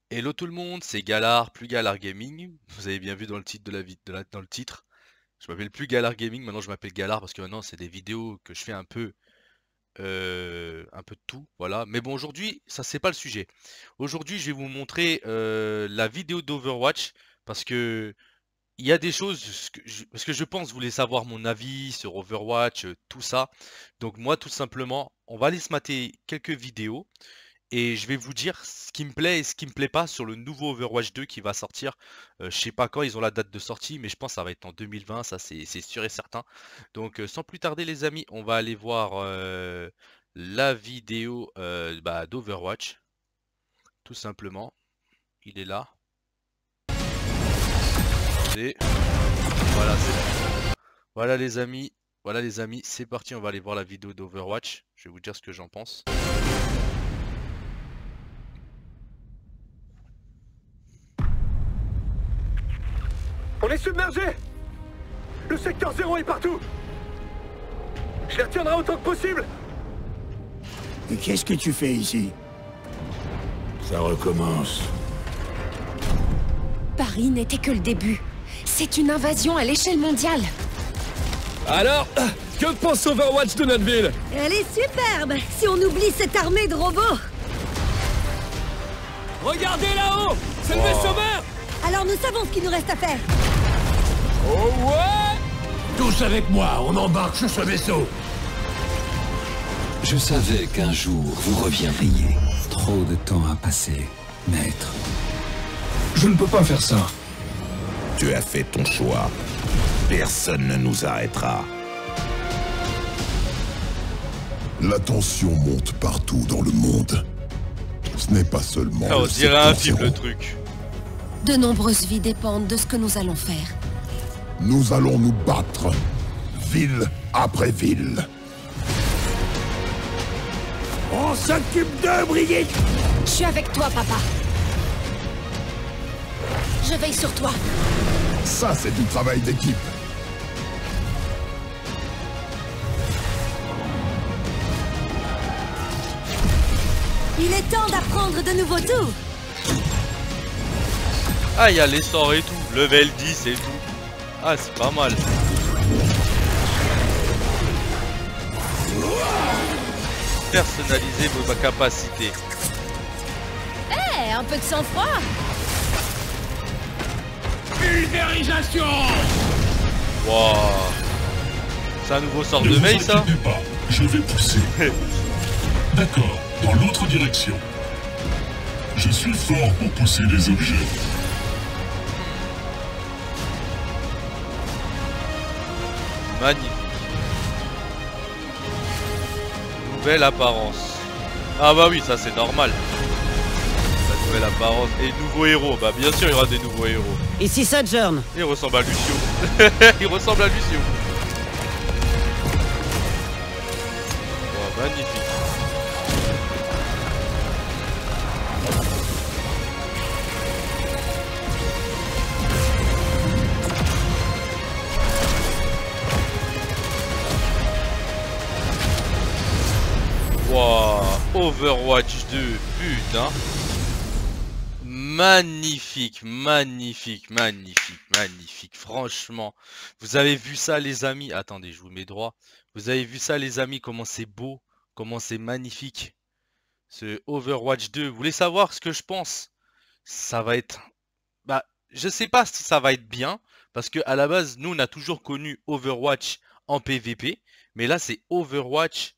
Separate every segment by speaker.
Speaker 1: Hello tout le monde, c'est Galar, plus Galar Gaming. Vous avez bien vu dans le titre de la dans le titre. Je m'appelle plus Galar Gaming, maintenant je m'appelle Galar parce que maintenant c'est des vidéos que je fais un peu de tout, voilà. Mais bon, aujourd'hui, ça c'est pas le sujet. Aujourd'hui, je vais vous montrer la vidéo d'Overwatch parce que il y a des choses parce que je pense vous voulez savoir mon avis sur Overwatch, tout ça. Donc moi, tout simplement, on va aller se mater quelques vidéos. Et je vais vous dire ce qui me plaît et ce qui me plaît pas sur le nouveau Overwatch 2 qui va sortir. Je sais pas quand ils ont la date de sortie, mais je pense que ça va être en 2020, ça c'est sûr et certain. Donc sans plus tarder les amis, on va aller voir la vidéo d'Overwatch, tout simplement. Il est là. Et voilà, voilà les amis, c'est parti, on va aller voir la vidéo d'Overwatch. Je vais vous dire ce que j'en pense.
Speaker 2: On est submergé! Le secteur 0 est partout! Je les retiendrai autant que possible!
Speaker 3: Et qu'est-ce que tu fais ici?
Speaker 4: Ça recommence.
Speaker 5: Paris n'était que le début. C'est une invasion à l'échelle mondiale.
Speaker 2: Alors, que pense Overwatch de notre ville?
Speaker 6: Elle est superbe, si on oublie cette armée de robots.
Speaker 2: Regardez là-haut! C'est le vaisseau mère!
Speaker 6: Alors nous savons ce qu'il nous reste à faire.
Speaker 2: Oh ouais!
Speaker 4: Tous avec moi, on embarque sur ce vaisseau.
Speaker 7: Je savais qu'un jour vous reviendriez. Trop de temps a passé, maître.
Speaker 4: Je ne peux pas faire ça.
Speaker 8: Tu as fait ton choix. Personne ne nous arrêtera.
Speaker 9: La tension monte partout dans le monde. Ce n'est pas seulement
Speaker 1: On
Speaker 9: le
Speaker 1: dirait un
Speaker 9: secteur
Speaker 1: film le
Speaker 9: zéro.
Speaker 1: truc.
Speaker 5: De nombreuses vies dépendent de ce que nous allons faire.
Speaker 9: Nous allons nous battre, ville après ville.
Speaker 3: On s'occupe de Brigitte.
Speaker 5: Je suis avec toi, papa. Je veille sur toi.
Speaker 9: Ça, c'est du travail d'équipe.
Speaker 6: Il est temps d'apprendre de nouveaux tours.
Speaker 1: Ah, il y a les sorts et tout, level 10 et tout. Ah, c'est pas mal. Personnalisez vos capacités.
Speaker 5: Eh, un peu de sang-froid.
Speaker 4: Pulvérisation.
Speaker 1: Wow. C'est un nouveau sort
Speaker 10: Ne
Speaker 1: de
Speaker 10: vous
Speaker 1: mail, ça?
Speaker 10: inquiétez pas, je vais pousser. D'accord, dans l'autre direction. Je suis fort pour pousser les objets.
Speaker 1: Magnifique. Nouvelle apparence. Ah bah oui, ça c'est normal. La nouvelle apparence. Et nouveau héros. Bah bien sûr, il y aura des nouveaux héros.
Speaker 6: Ici Sojourn.
Speaker 1: Il ressemble à Lucio. Il ressemble à Lucio. Wow, magnifique. Wow, Overwatch 2, putain. Magnifique, magnifique, magnifique, magnifique. Franchement, vous avez vu ça les amis? Attendez, je vous mets droit. Vous avez vu ça les amis, comment c'est beau, comment c'est magnifique. Ce Overwatch 2, vous voulez savoir ce que je pense? Ça va être... Bah, je sais pas si ça va être bien, parce que à la base, nous on a toujours connu Overwatch en PVP, mais là c'est Overwatch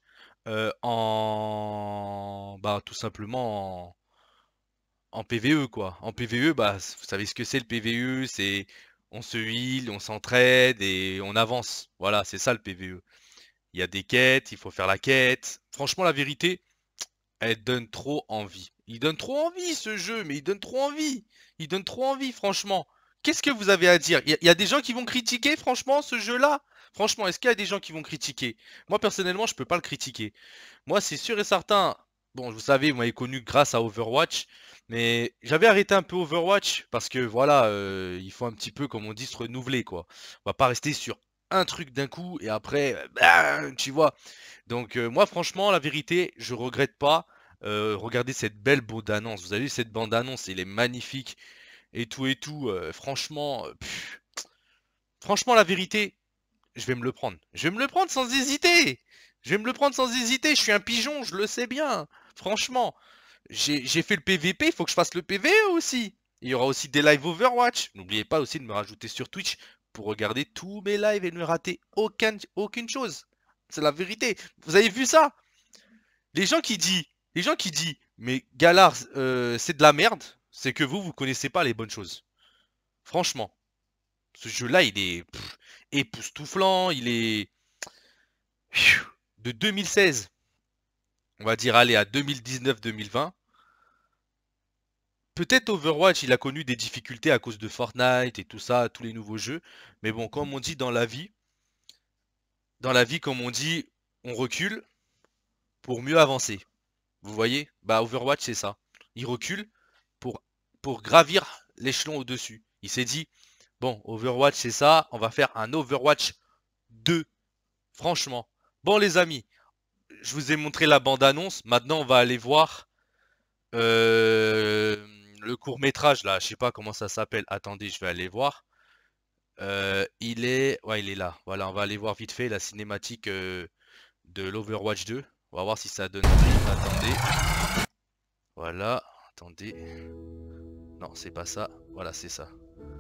Speaker 1: bah tout simplement en PVE quoi. En PVE, bah vous savez ce que c'est le PVE, c'est on se heal, on s'entraide et on avance. Voilà, c'est ça le PVE. Il y a des quêtes, il faut faire la quête. Franchement, la vérité, elle donne trop envie. Il donne trop envie ce jeu, mais il donne trop envie. Il donne trop envie, franchement. Qu'est-ce que vous avez à dire? Il y a des gens qui vont critiquer, franchement, ce jeu-là? Franchement, est-ce qu'il y a des gens qui vont critiquer? Moi, personnellement, je peux pas le critiquer. Moi, c'est sûr et certain. Bon, vous savez, vous m'avez connu grâce à Overwatch. Mais j'avais arrêté un peu Overwatch parce que voilà, il faut un petit peu, comme on dit, se renouveler, quoi. On va pas rester sur un truc d'un coup et après, tu vois. Donc moi, franchement, la vérité, je regrette pas. Regardez cette belle bande-annonce. Vous avez vu cette bande-annonce, elle est magnifique. Et tout et tout. Franchement, franchement, la vérité, je vais me le prendre. Je vais me le prendre sans hésiter. Je vais me le prendre sans hésiter. Je suis un pigeon, je le sais bien. Franchement, j'ai fait le PVP, il faut que je fasse le PVE aussi. Il y aura aussi des lives Overwatch. N'oubliez pas aussi de me rajouter sur Twitch pour regarder tous mes lives et ne rater aucune chose. C'est la vérité. Vous avez vu ça? Les gens qui disent, mais Galard, c'est de la merde, c'est que vous connaissez pas les bonnes choses. Franchement. Ce jeu-là, il est époustouflant, il est de 2016, on va dire, allez, à 2019-2020. Peut-être Overwatch, il a connu des difficultés à cause de Fortnite et tout ça, tous les nouveaux jeux. Mais bon, comme on dit dans la vie, comme on dit, on recule pour mieux avancer. Vous voyez? Bah, Overwatch, c'est ça. Il recule pour gravir l'échelon au-dessus. Il s'est dit, bon, Overwatch, c'est ça, on va faire un Overwatch 2. Franchement. Bon, les amis, je vous ai montré la bande-annonce. Maintenant, on va aller voir le court-métrage, là. Je sais pas comment ça s'appelle. Attendez, je vais aller voir. Il est là. Voilà, on va aller voir vite fait la cinématique de l'Overwatch 2. On va voir si ça donne envie. Attendez. Voilà. Attendez. Non, c'est pas ça. Voilà, c'est ça.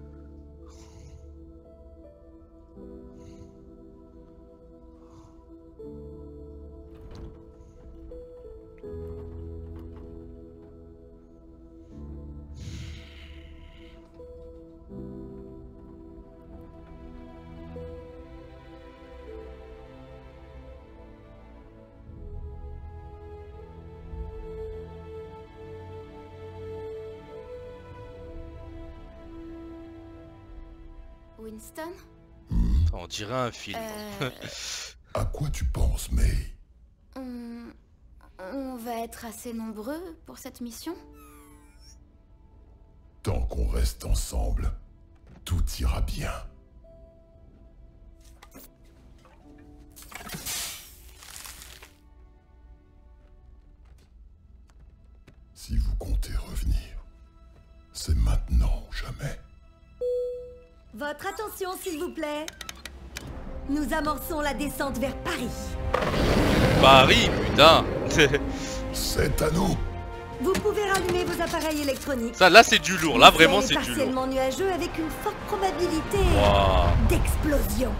Speaker 6: Winston?
Speaker 1: On dirait un film.
Speaker 9: À quoi tu penses, May?
Speaker 6: On va être assez nombreux pour cette mission?
Speaker 9: Tant qu'on reste ensemble, tout ira bien. Si vous comptez revenir, c'est maintenant ou jamais.
Speaker 6: Votre attention, s'il vous plaît. Nous amorçons la descente vers Paris.
Speaker 1: Paris, putain.
Speaker 9: C'est à nous.
Speaker 6: Vous pouvez rallumer vos appareils électroniques.
Speaker 1: Ça, là, c'est du lourd. Là, vraiment, c'est du lourd.
Speaker 6: Partiellement nuageux avec une forte probabilité d'explosion.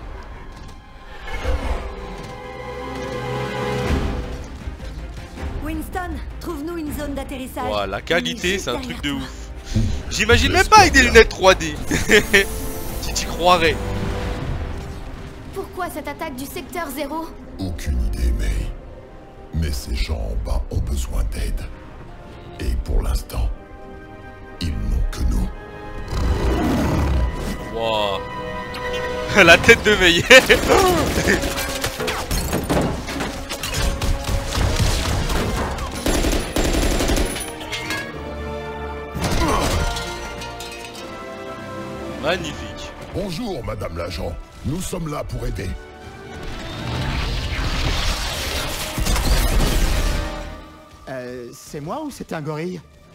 Speaker 6: Winston, trouve-nous une zone d'atterrissage.
Speaker 1: Wow, la qualité, c'est un truc de ouf. J'imagine même pas avec des lunettes 3D. Si tu croirais.
Speaker 6: Pourquoi cette attaque du secteur 0?
Speaker 9: Aucune idée, May. Mais ces gens en bas ont besoin d'aide. Et pour l'instant, ils n'ont que nous.
Speaker 1: Wow. La tête de May. Magnifique.
Speaker 9: Bonjour, Madame l'agent. Nous sommes là pour aider.
Speaker 3: C'est moi ou c'est un gorille?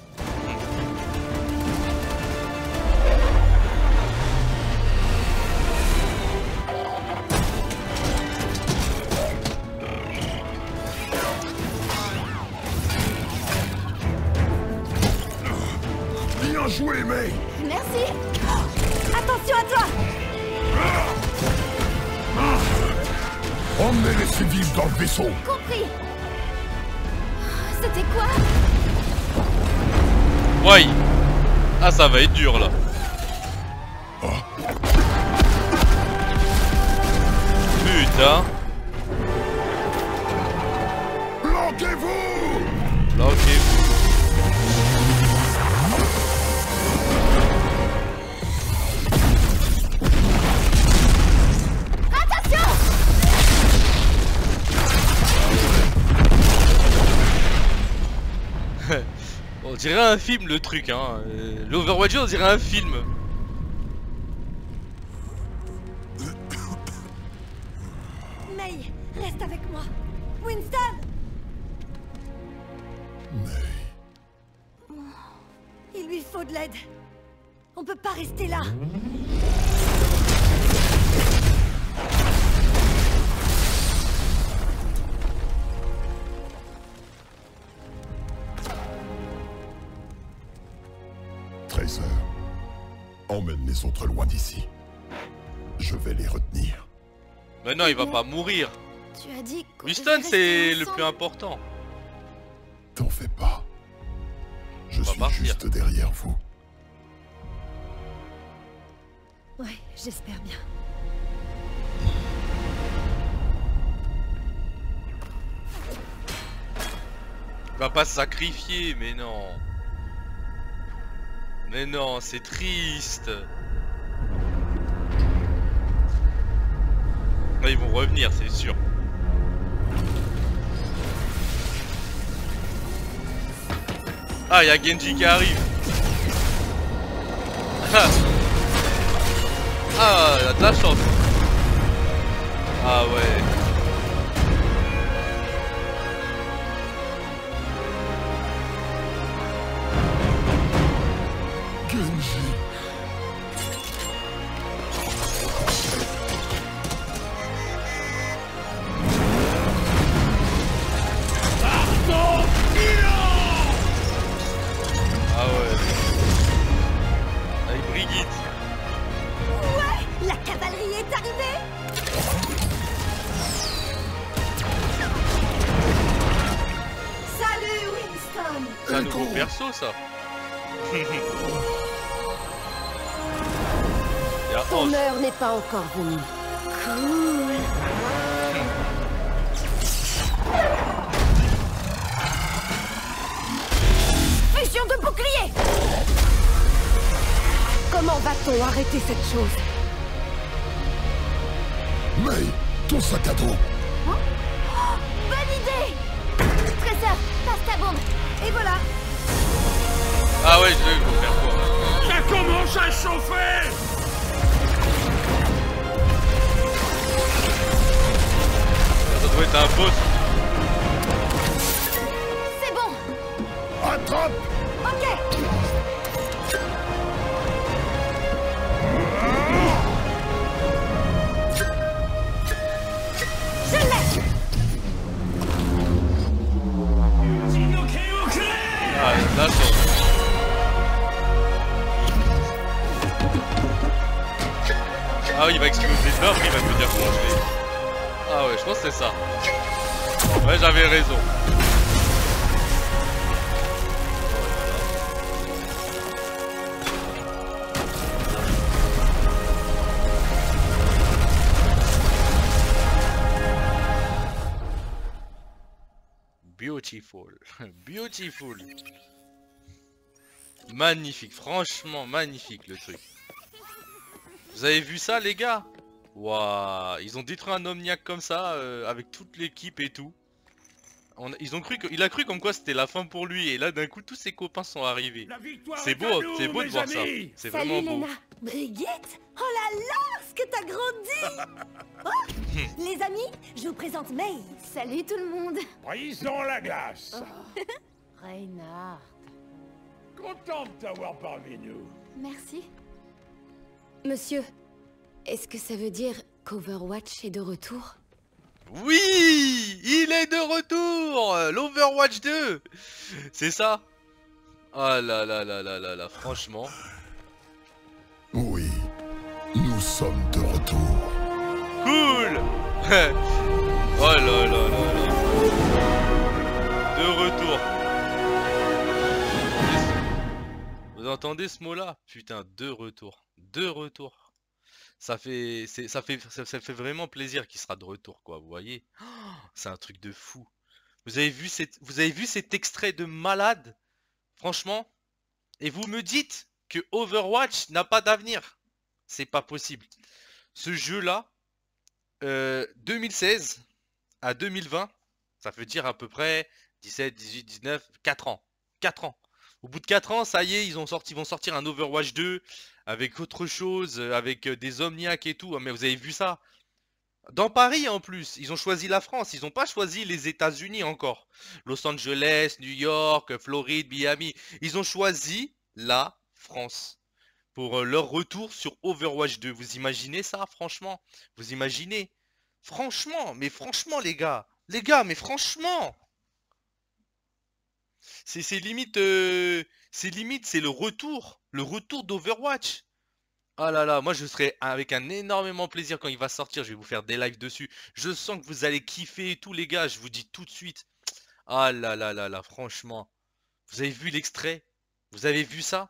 Speaker 9: Bien joué, May.
Speaker 6: Merci. Attention à toi.
Speaker 9: Emmenez les civils dans le vaisseau.
Speaker 6: Compris. C'était quoi?
Speaker 1: Ouais. Ah, ça va être dur là. Putain.
Speaker 9: Planquez-vous.
Speaker 1: Planquez-vous. On dirait un film le truc hein. L'Overwatch on dirait un film.
Speaker 6: May, reste avec moi. Winston. Il lui faut de l'aide. On peut pas rester là.
Speaker 9: Tracer, emmène les autres loin d'ici. Je vais les retenir.
Speaker 1: Mais non, il va pas mourir.
Speaker 5: Tu as dit qu'on
Speaker 1: Winston,
Speaker 5: devait
Speaker 1: c'est
Speaker 5: rester
Speaker 1: le
Speaker 5: ensemble.
Speaker 1: plus important.
Speaker 9: T'en fais pas. Je
Speaker 1: On va
Speaker 9: suis
Speaker 1: partir.
Speaker 9: juste derrière vous.
Speaker 6: Ouais, j'espère bien.
Speaker 1: Il va pas se sacrifier, mais non. Mais non, c'est triste. Là, ils vont revenir, c'est sûr. Ah, il y a Genji qui arrive. Ah, il a de la chance. Ah ouais.
Speaker 9: Genji.
Speaker 1: Ah ouais. Avec Brigitte.
Speaker 6: Ouais, la cavalerie est arrivée. Salut, Winston.
Speaker 1: C'est un nouveau perso, ça. Il y a
Speaker 5: Ton
Speaker 1: Hans.
Speaker 5: heure n'est pas encore venue. Cool. Fusion de bouclier. Comment va-t-on arrêter cette chose?
Speaker 9: May, ton sac à dos.
Speaker 6: Bonne idée. Tracer, passe ta bombe. Et voilà.
Speaker 1: Ah ouais, je vais vous faire quoi.
Speaker 4: Ça commence à chauffer!
Speaker 1: Ça doit être un boss.
Speaker 6: C'est bon.
Speaker 9: Attrape!
Speaker 6: Ok. Je l'ai.
Speaker 1: Ah, là, ah oui, il va exploser là, après il va devenir congelé. Ah ouais, je pense que c'est ça. Ouais, j'avais raison. Beautiful. Beautiful. Magnifique, franchement magnifique le truc. Vous avez vu ça les gars? Waouh, ils ont détruit un Omniac comme ça, avec toute l'équipe et tout. Ils ont cru il a cru comme quoi c'était la fin pour lui, et là d'un coup tous ses copains sont arrivés. C'est beau de voir ça. C'est vraiment beau.
Speaker 6: Lena. Brigitte? Oh là là, ce que t'as grandi. Oh, les amis, je vous présente May.
Speaker 5: Salut tout le monde.
Speaker 4: Brisons la glace.
Speaker 5: Reinhard.
Speaker 4: Content de t'avoir parmi nous.
Speaker 5: Merci. Monsieur, est-ce que ça veut dire qu'Overwatch est de retour?
Speaker 1: Oui, il est de retour, l'Overwatch 2. C'est ça. Ah là là là là là là, franchement.
Speaker 9: Oui, nous sommes de retour.
Speaker 1: Cool. Oh là là là là. De retour. Vous entendez ce mot-là? Putain, de retour. De retour. Ça fait vraiment plaisir qu'il sera de retour, quoi, vous voyez. Oh, c'est un truc de fou. Vous avez vu cet extrait de malade? Franchement. Et vous me dites que Overwatch n'a pas d'avenir. C'est pas possible. Ce jeu-là, 2016 à 2020, ça veut dire à peu près 17, 18, 19, 4 ans. 4 ans. Au bout de 4 ans, ça y est, ils vont sortir un Overwatch 2 avec autre chose, avec des Omniacs et tout. Mais vous avez vu ça? Dans Paris en plus, ils ont choisi la France, ils n'ont pas choisi les États-Unis encore. Los Angeles, New York, Floride, Miami. Ils ont choisi la France pour leur retour sur Overwatch 2. Vous imaginez ça, franchement? Vous imaginez? Franchement, mais franchement les gars, mais franchement, c'est limite, c'est le retour d'Overwatch. Ah là là, moi je serai avec un énormément plaisir quand il va sortir, je vais vous faire des lives dessus. Je sens que vous allez kiffer et tout les gars, je vous dis tout de suite. Ah là là là là, franchement. Vous avez vu l'extrait? Vous avez vu ça?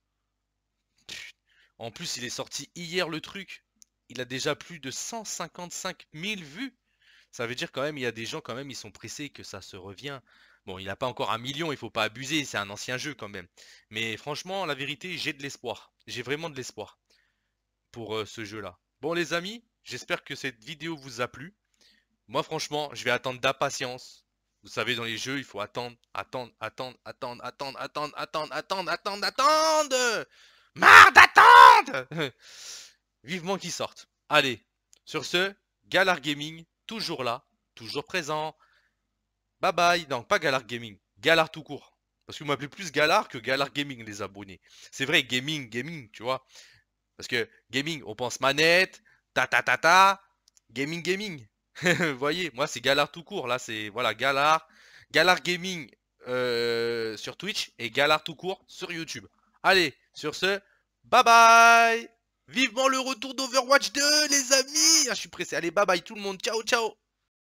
Speaker 1: En plus, il est sorti hier le truc. Il a déjà plus de 155 000 vues. Ça veut dire quand même, il y a des gens quand même, ils sont pressés que ça se revient. Bon, il n'a pas encore 1 million, il faut pas abuser, c'est un ancien jeu quand même. Mais franchement, la vérité, j'ai de l'espoir. J'ai vraiment de l'espoir pour ce jeu-là. Bon les amis, j'espère que cette vidéo vous a plu. Moi franchement, je vais attendre d'impatience. Vous savez, dans les jeux, il faut attendre. Marre d'attendre. Vivement qu'ils sortent. Allez, sur ce, Galar Gaming, toujours là, toujours présent. Bye bye. Non, pas Galar Gaming, Galar tout court. Parce que vous m'appelez plus Galar que Galar Gaming, les abonnés. C'est vrai, gaming, tu vois. Parce que gaming, on pense manette, gaming. Vous voyez, moi c'est Galar tout court. Là c'est, voilà, Galar Gaming sur Twitch et Galar tout court sur YouTube. Allez, sur ce, bye bye. Vivement le retour d'Overwatch 2 les amis. Ah, je suis pressé. Allez, bye bye tout le monde. Ciao, ciao.